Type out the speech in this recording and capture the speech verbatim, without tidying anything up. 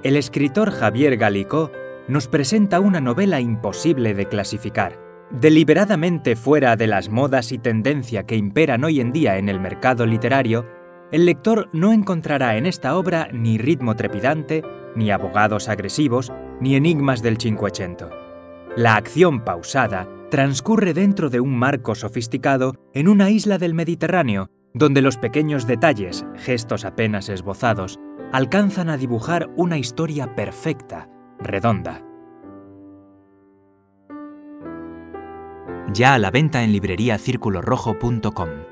El escritor Javier Gallicó nos presenta una novela imposible de clasificar. Deliberadamente fuera de las modas y tendencia que imperan hoy en día en el mercado literario, el lector no encontrará en esta obra ni ritmo trepidante, ni abogados agresivos, ni enigmas del Cinquecento. La acción pausada transcurre dentro de un marco sofisticado en una isla del Mediterráneo, donde los pequeños detalles, gestos apenas esbozados, alcanzan a dibujar una historia perfecta, redonda. Ya a la venta en librería círculo rojo punto com.